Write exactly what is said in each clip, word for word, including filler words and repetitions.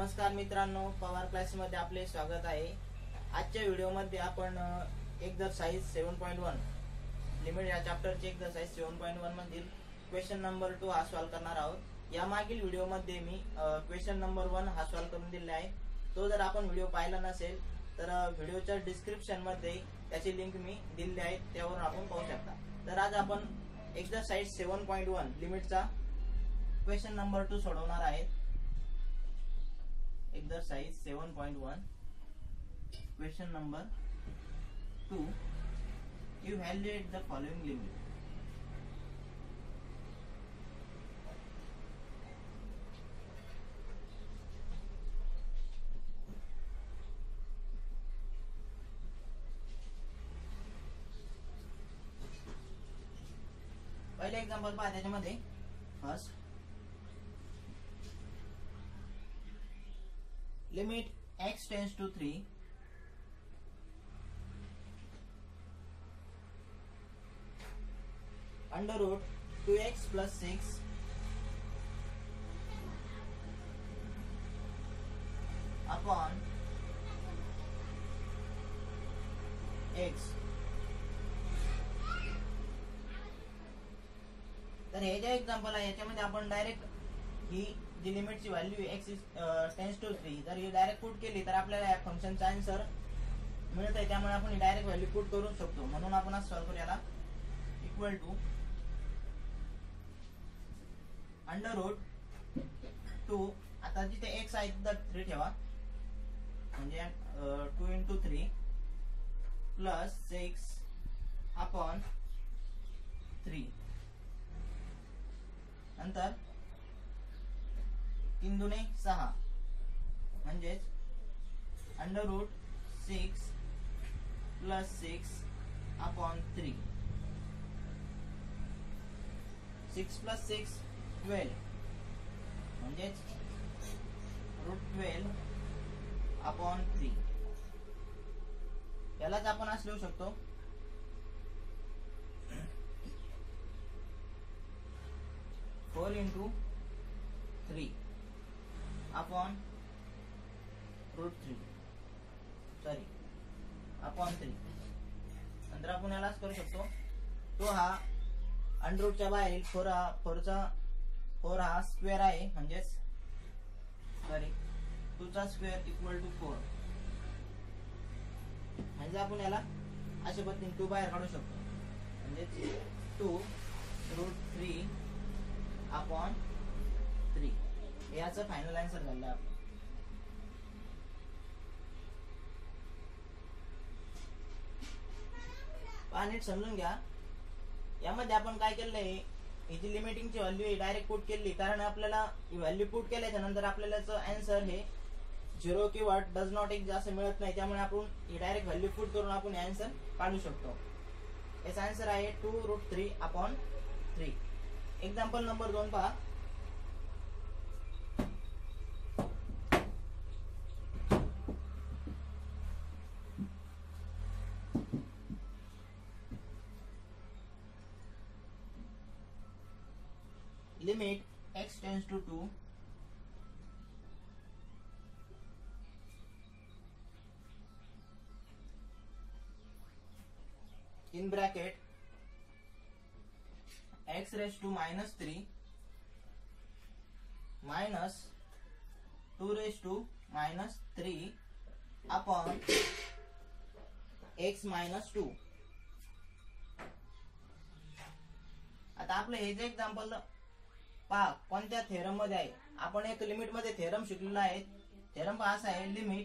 नमस्कार मित्रांनो, पवार क्लासेसमध्ये आपले स्वागत आहे। आजच्या व्हिडिओमध्ये आपण exercise seven point one limit या चॅप्टरचे एक्सरसाइज सेवन पॉइंट वन मधील क्वेश्चन नंबर टू हा सॉल्व करणार आहोत। या मागील व्हिडिओमध्ये मी क्वेश्चन नंबर वन हा सॉल्व करून दिलेला आहे। तो जर आपण व्हिडिओ पाहिला नसेल तर व्हिडिओच्या डिस्क्रिप्शन मध्ये त्याची लिंक मी दिलेली आहे, त्यावरून आपण पाहू शकता। तर आज आपण एक्सरसाइज सेवन पॉइंट वन लिमिटचा क्वेश्चन नंबर टू सोडवणार आहे। Exercise seven point one question number two, evaluate the following limit. पहिले एक्झाम्पल पहा, त्याच्यामध्ये first limit x tends to three under root two x plus six upon x। तर हे जे example आहे याच्यामध्ये आपण डायरेक्ट ही जी लिमिटची value x tends to three जर ही डायरेक्ट पुट केली तर आपल्याला या फंक्शनचा आन्सर मिळत आहे, त्यामुळे आपण ही डायरेक्ट व्हॅल्यू पुट करू शकतो। म्हणून आपण आज सॉल्व करू याला। Equal to under root two, आता जिथे x आहे तिथे थ्री ठेवा, म्हणजे two into three plus six upon three, नंतर तीन दुने सहा, म्हणजेच under root six plus six upon three, six plus six twelve, म्हणजेच रूट ट्वेल्व अपॉन थ्री। यालाच आपण असं लिहू शकतो four into three upon root three sorry upon three. नंतर आपण यालाच करू शकतो, तो हा अंडर रूटच्या बाहेर फोर हा फोरचा फोर हा स्क्वेअर आहे, म्हणजेच सॉरी टू चा स्क्वेअर इक्वल टू फोर, म्हणजे आपण याला अशा पद्धतीने टू बाहेर काढू शकतो, म्हणजेच two root three upon three. याचं फायनल आन्सर झालं आपण। नीट समजून घ्या, यामध्ये आपण काय केलंय, ही जी लिमिटिंगची व्हॅल्यू आहे डायरेक्ट पुट केली, कारण आपल्याला व्हॅल्यू पुट केल्याच्या नंतर आपल्याला आन्सर हे झिरो किंवा डज नॉट एक्झिस्ट असं मिळत नाही, त्यामुळे आपण ही डायरेक्ट व्हॅल्यू पुट करून आपण आन्सर काढू शकतो। याचा आन्सर आहे two root three upon three. Example number दोन पहा। limit x tends to two in bracket x raised to minus three minus two raised to minus three upon x minus two। आता आपलं हे जे एक्झाम्पल पहा कोणत्या theorem मध्ये आहे, आपण एक लिमिट मध्ये थेरम शिकलेला आहे। थेरम पहा असा आहे, limit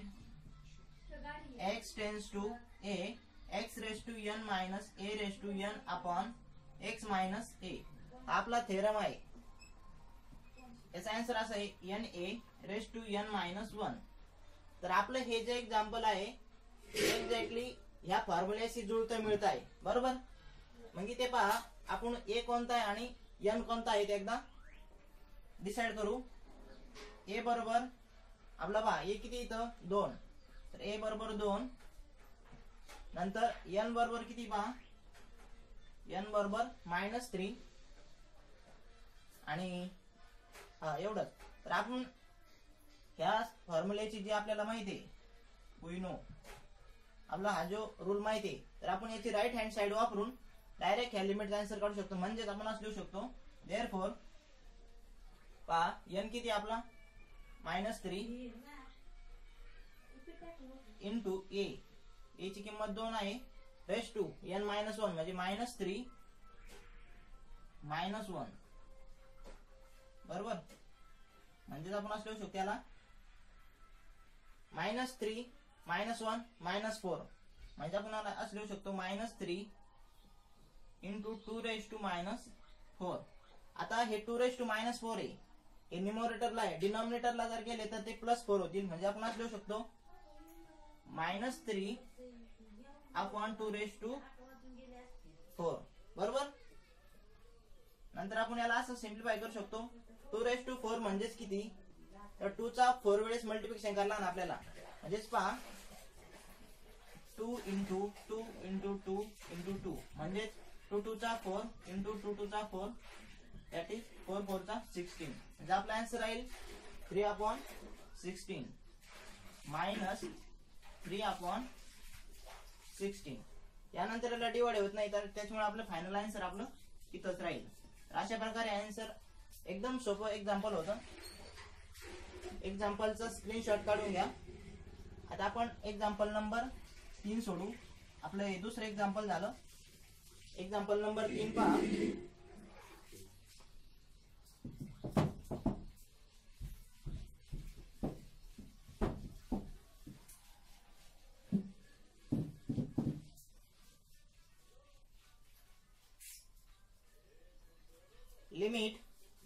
x tends to a x raise to n minus a raise to n upon x minus a, आपला थेरम आहे। याचा आन्सर असा आहे n a raise to n minus one. तर आपलं हे जे एक्झाम्पल आहे एक्झॅक्टली ह्या फॉर्म्युल्याशी जुळतं मिळत आहे, बरोबर। म्हणजे ते पहा आपण a कोणता आहे आणि n कोणता आहे ते एकदा डिसाइड करू। a बरोबर आपला पहा a किती इथं दोन, तर a बरोबर दोन, नंतर n बरोबर किती पहा n बरोबर मायनस थ्री आणि हा एवढंच। तर आपण ह्या फॉर्म्युलेची जी आपल्याला माहिती आहे, वी नो, आपला हा जो रूल माहिती आहे, तर आपण याची राईट हँड साइड वापरून डायरेक्ट ह्या लिमिटचा आन्सर काढू शकतो. म्हणजेच आपण असं लिहू शकतो, देअरफॉर पहा एन किती आपला minus three into a, a ची किंमत दोन आहे, raise to n minus one म्हणजे मायनस थ्री मायनस वन, बरोबर. म्हणजेच आपण असं लिहू शकतो याला minus three minus one minus four, म्हणजे आपण असं लिहू शकतो minus three into two raise to minus four. आता हे two raise to minus four आहे, हे न्यूमरेटरला आहे, डिनॉमिनेटरला जर गेले तर ते प्लस फोर होतील. म्हणजे आपण असं लिहू शकतो minus three upon two raise to four, बरोबर. नंतर आपण याला असं सिम्प्लिफाय करू शकतो, टू रेस टू फोर म्हणजेच किती, तर टू चा फोर वेळेस मल्टिप्लिकेशन करला ना आपल्याला, म्हणजेच पहा two into two into two into two म्हणजेच टू टू चा फोर इंटू टू टू चा four, that is four four चा सिक्स्टीन. म्हणजे आपला आन्सर राहील three upon sixteen minus three upon sixteen. यानंतर याला डिवाइड होत नाही, तर त्याच्यामुळे आपलं फायनल आन्सर आपलं इथंच राहील. अशा प्रकारे आन्सर एकदम सोपं एक्झाम्पल होतं. एक्झाम्पलचा स्क्रीनशॉट काढून घ्या. आता आपण एक्झाम्पल नंबर तीन सोडू. आपलं हे दुसरं एक्झाम्पल झालं. एक्झाम्पल नंबर तीन पहा. Limit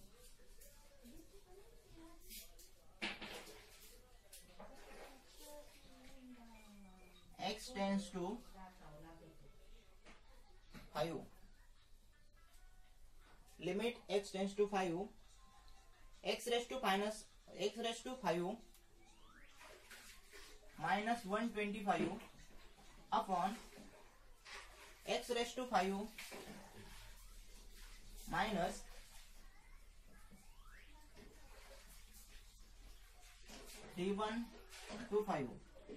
x tends to five. Limit x tends to five. X raised to minus x raised to five minus one twenty-five upon x raised to five minus three one two five.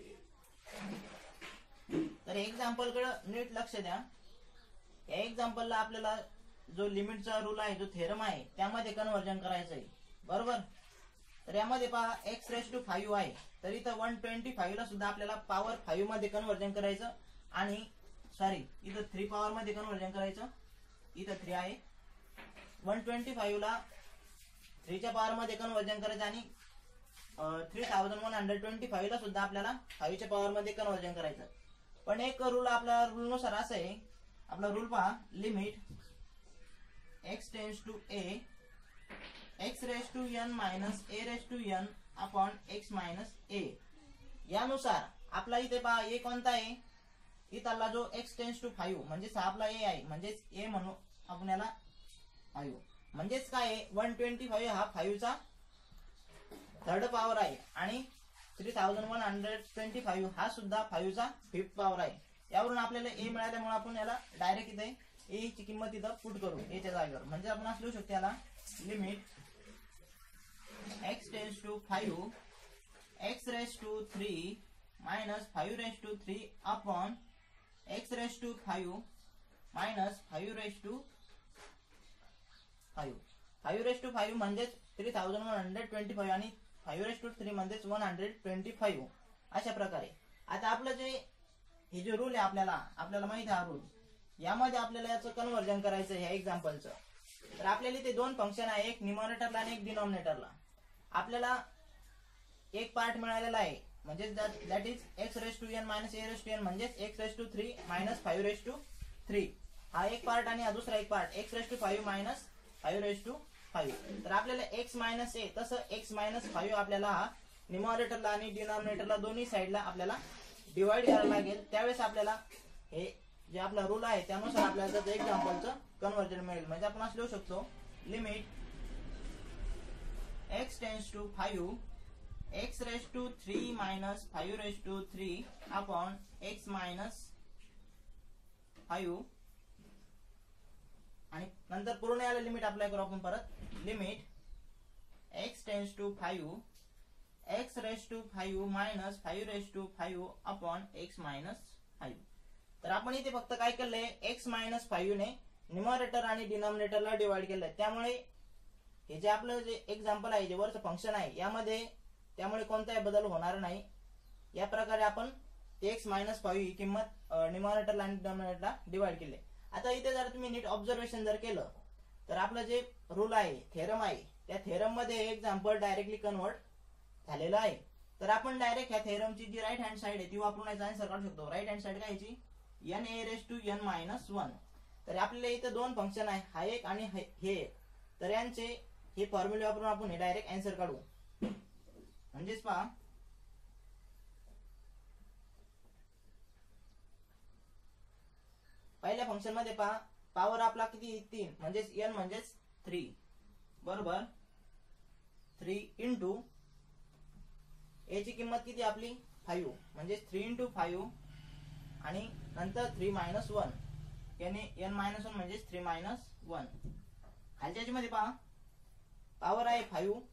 तर example कडे नीट लक्ष द्या. या एक्झाम्पलला आपल्याला जो लिमिटचा rule आहे, जो थेरम आहे, त्यामध्ये कन्वर्जन करायचं आहे, बरोबर. तर यामध्ये पहा एक्स रेस टू फाईव्ह आहे, तर इथं वन ट्वेंटी फाईव्ह ला सुद्धा आपल्याला पॉवर फाईव्ह मध्ये कन्वर्जन करायचं, आणि सॉरी इथं थ्री पॉवर मध्ये कन्वर्जन करायचं. इथं थ्री आहे, वन ट्वेंटी फाईव्ह ला थ्रीच्या पॉवर मध्ये कन्वर्जन करायचं, आणि three thousand one hundred twenty five ला सुद्धा आपल्याला फाईव्हच्या पॉवर मध्ये कन्वर्जन करायचं. पण एक रूल आपला रूल नुसार असं आहे. आपला रूल पहा, limit x tends to a x raise to n minus a raise to n upon x minus a. यानुसार आपला इथे पहा a कोणता आहे, इथला जो x टेन्स टू फाईव्ह म्हणजेच आपला a आहे, म्हणजेच a म्हणू आपण याला फाईव्ह. म्हणजेच काय आहे, वन ट्वेंटी फाईव्ह हा फाईव्ह चा थर्ड पॉवर आहे, आणि three thousand one hundred twenty five हा सुद्धा फाईव्ह चा फिफ्थ पॉवर आहे. यावरून आपल्याला ए मिळाल्यामुळे आपण याला डायरेक्ट इथे ए ची किंमत इथं पुट करू एच्या जागेवर. म्हणजे आपण असं लिहू शकतो याला limit x tends to five x raise to three minus five raise to three upon x raise to five minus five raise to five. Five raise to five म्हणजेच three thousand one hundred twenty five आणि five raise to three म्हणजेच one hundred twenty five. अशा प्रकारे आता आपलं जे हे जे रूल आहे, आपल्याला आपल्याला माहिती आहे हा रूल, यामध्ये आपल्याला याचं कन्वर्जन करायचं ह्या एक्झाम्पलचं. तर आपल्याला इथे दोन फंक्शन आहे, एक न्यूमरेटरला आणि एक डिनॉमिनेटरला. आपल्याला एक पार्ट मिळालेला आहे, म्हणजे that is x raise to n minus a raise to n, म्हणजेच x raise to three minus five raise to three हा एक पार्ट, आणि हा दुसरा एक part x raise to five minus five raise to five. तर आपल्याला x minus ए तसं एक्स मायनस फाईव्ह आपल्याला हा न्यूमरेटरला आणि डिनॉमिनेटरला दोन्ही साईडला आपल्याला डिवाइड करायला लागेल. त्यावेळेस आपल्याला हे जे आपला रूल आहे त्यानुसार आपल्याला त्याचं एक्झाम्पलचं कन्वर्जन मिळेल. म्हणजे आपण असं लिहू शकतो limit x tends to five x raise to three minus five raise to three upon x minus five, आणि नंतर पूर्ण याला लिमिट अप्लाय करू आपण परत. Limit x tends to five x raise to five minus five raise to five upon x minus five. तर आपण इथे फक्त काय केलंय, एक्स मायनस फाईव्ह ने न्यूमरेटर आणि डिनॉमिनेटरला डिवाइड केलंय. त्यामुळे हे जे आपलं जे एक्झाम्पल आहे, जे वरचं फंक्शन आहे, यामध्ये त्यामुळे कोणताही बदल होणार नाही. या प्रकारे आपण एक्स मायनस फाईव्ह ही किंमत न्यूमरेटरला आणि डिनॉमिनेटरला डिवाइड केली. आता इथे जर तुम्ही नीट ऑब्झर्वेशन जर केलं तर आपलं जे रूल आहे, थेरम आहे, त्या थेरम मध्ये एक्झाम्पल डायरेक्टली कन्वर्ट झालेलं आहे. तर आपण डायरेक्ट ह्या थेरमची जी राईट हँड साइड आहे ती वापरून याचा आन्सर काढू शकतो. राईट हँड साइड काय याची, n a raise to n minus one. तर आपल्याला इथे दोन फंक्शन आहे, हा एक आणि हे एक. तर यांचे हे फॉर्म्युले वापरून आपण हे डायरेक्ट आन्सर काढू. म्हणजेच पहा, पहिल्या फंक्शन मध्ये पहा पॉवर आपला किती, तीन, म्हणजेच एन म्हणजेच थ्री, बरोबर. थ्री इंटू याची किंमत किती आपली फाईव्ह, म्हणजेच थ्री इंटू फाईव्ह आणि नंतर थ्री मायनस वन. याने एन मायनस वन म्हणजेच थ्री मायनस वन. खालच्या मध्ये पहा पॉवर आहे फाईव्ह,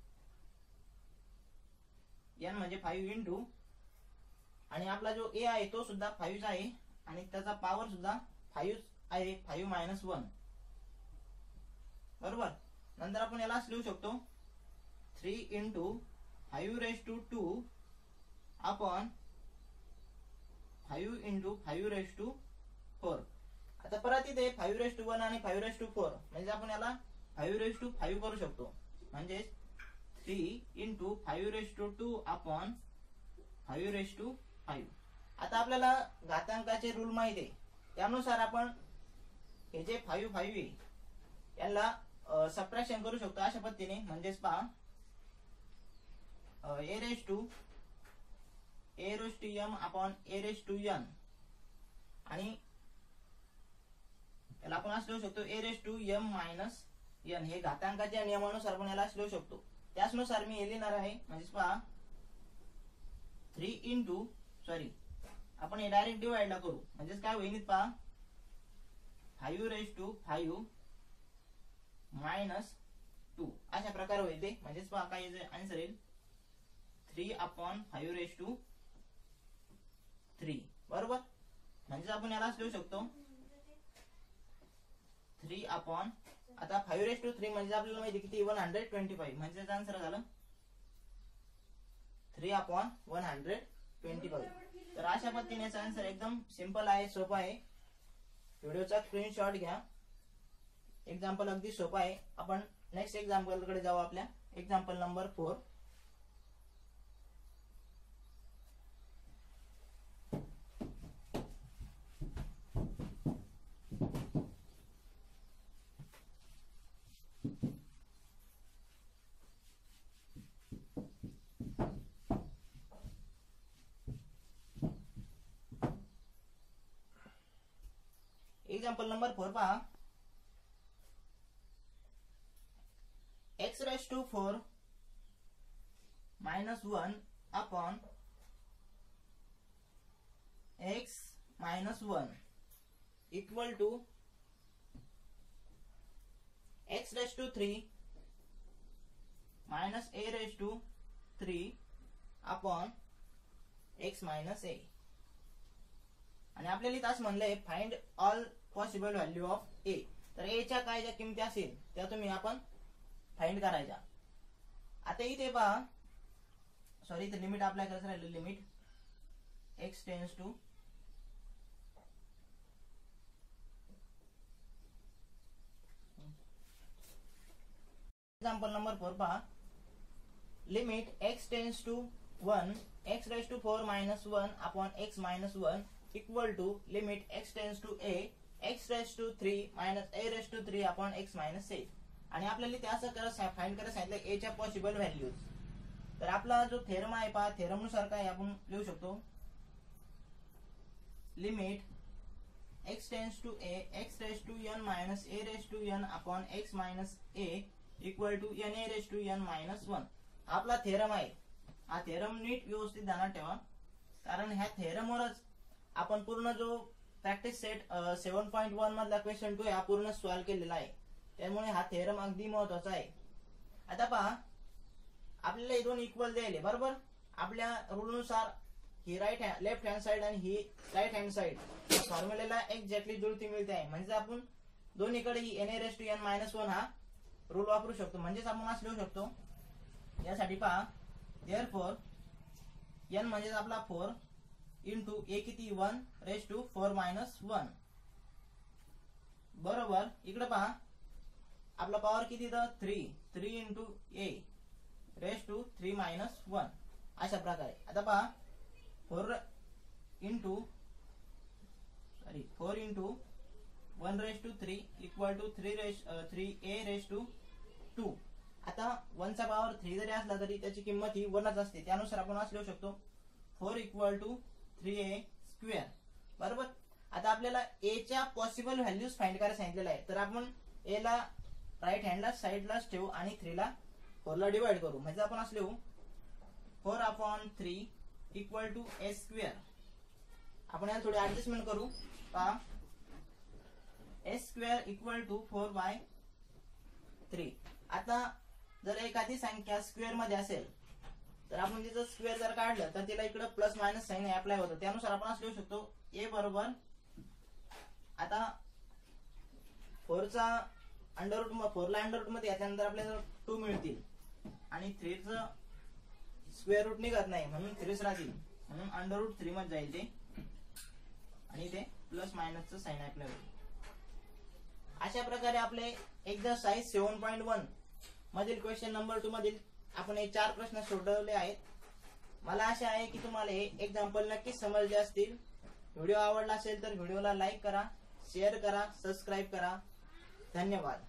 एन म्हणजे फाईव्ह इंटू आणि आपला जो ए आहे तो सुद्धा फाईव्ह आहे आणि त्याचा पॉवर सुद्धा फाईव्ह आहे, फाईव्ह मायनस वन, बरोबर. नंतर आपण याला लिहू शकतो three into five raise to two upon five into five raise to four. आता परत इथे फाईव्ह रेस टू वन आणि फाईव्ह रेस टू फोर, म्हणजे आपण याला फाईव्ह रेस टू फाईव्ह करू शकतो. म्हणजे three into five raise to two upon five raise to five. आता आपल्याला घातांकाचे रूल माहिती आहे, त्यानुसार आपण हे जे फाईव्ह फाईव्ह आहे याला सबट्रॅक्शन करू शकतो अशा पद्धतीने. म्हणजेच पहा a raise to a raise to m upon a raise to n आणि याला आपण असं लिहू शकतो a raise to m minus n. हे घातांकाच्या नियमानुसार आपण याला लिहू शकतो. त्याचनुसार मी हे लिहिणार आहे. म्हणजेच पहा थ्री इंटू सॉरी आपण हे डायरेक्ट डिवाइडला करू. म्हणजेच काय होईल पहा five raise to five minus two अशा प्रकारे होईल ते. म्हणजेच पहा काय आन्सर येईल three upon five raise to three, बरोबर. म्हणजे आपण यालाच लिहू शकतो थ्री अपॉन, आता फाईव्ह रेस टू थ्री म्हणजे आपल्याला माहिती किती वन हंड्रेड ट्वेंटी फाईव्ह. म्हणजे त्याचा आन्सर झालं three upon one hundred twenty five. तर अशा पद्धतीने याचा आन्सर एकदम सिंपल आहे, सोपा आहे. व्हिडिओचा स्क्रीनशॉट घ्या. एक्झाम्पल अगदी सोपा आहे. आपण नेक्स्ट एक्झाम्पल कडे जाऊ. आपल्या example number four. Example number four पहा x raise to four minus one upon x minus one equal to x raise to three minus a raise to three upon x minus a. आणि आपल्याला इथं म्हणलंय find all possible value of a. तर a च्या काय ज्या किमती असेल त्या तुम्ही आपण फाइंड करायच्या. आता इथे पहा सॉरी इथे लिमिट अप्लाय करायचं राहिलं. Limit x tends to example number four पहा limit x tends to one x raise to four minus one upon x minus one equal to limit x tends to a x raise to three minus a raise to three upon x minus a. आणि आपल्याला ते असं करत find करायला सांगितलं ए च्या possible values. तर आपला जो थेरम आहे पहा थेरम नुसार काय आपण लिहू शकतो limit x tends to a x raise to n minus a raise to n upon x minus a equal to n a raise to n minus one. आपला थेरम आहे. हा थेरम नीट व्यवस्थित ध्यानात ठेवा, कारण ह्या थेरमवरच आपण पूर्ण जो practice set seven point one मधला क्वेश्चन टू हा पूर्ण सॉल्व्ह केलेला आहे. त्यामुळे हा थेरम अगदी महत्वाचा आहे. आता पहा आपल्याला हे दोन इक्वल द्यायले, बरोबर. आपल्या रूलनुसार ही right hand left hand side आणि ही राईट हँड साइड फॉर्म्युलेला एक्झॅक्टली जुळती मिळते आहे. म्हणजे आपण दोन्हीकडे ही n a raise to n minus one हा रूल वापरू शकतो. म्हणजेच आपण असं लिहू शकतो यासाठी पहा देअरफॉर एन म्हणजेच आपला फोर इंटू ए किती one raise to four minus one बरोबर. इकडे पहा आपला पॉवर किती तर three three into a raise to three minus one अशा प्रकारे. आता पहा four into sorry four into one raise to three equal to three raise three a raise to two. आता वनचा पॉवर थ्री जरी असला तरी त्याची किंमत ही वनच असते. त्यानुसार आपण असं लिहू शकतो four equal to three a square बरोबर. आता आपल्याला ए च्या पॉसिबल व्हॅल्यूज फाइंड करायला सांगितलेलं आहे. तर आपण ए ला राईट हँडला साईडलाच ठेवू आणि थ्री ला फोर ला डिवाइड करू. म्हणजे आपण असं लिहू four upon three equal to a square. आपण याला थोडी ऍडजस्टमेंट करू. पहा a square equal to four by three. आता जर एखादी संख्या स्क्वेअर मध्ये असेल तर आपण तिचं स्क्वेअर जर काढलं तर तिला इकडे प्लस मायनस साइन अप्लाय होतं. त्यानुसार आपण असं लिहू शकतो ए बरोबर आता फोरचा अंडर रूट फोरला अंडर रूट मध्ये त्यानंतर आपल्याला टू मिळतील आणि थ्रीचं स्क्वेअर रूट निघत नाही म्हणून थ्रीच राहतील म्हणून अंडर रूट थ्री मध्ये जाईल ते आणि ते प्लस मायनसचं साइन अप्लाय होईल. अशा प्रकारे आपले एक्सरसाइज सेवन पॉईंट वन मधील क्वेश्चन नंबर टू मधील आपण हे चार प्रश्न सोडवले आहेत. मला आशा आहे की तुम्हाला हे एक्झाम्पल नक्कीच समजले असतील. व्हिडिओ आवडला असेल तर व्हिडिओला लाईक करा, शेअर करा, सबस्क्राईब करा. धन्यवाद.